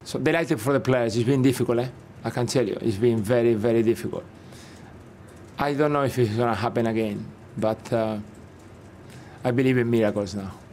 So delighted for the players. It's been difficult, eh? I can tell you. It's been very, very difficult. I don't know if it's going to happen again, but I believe in miracles now.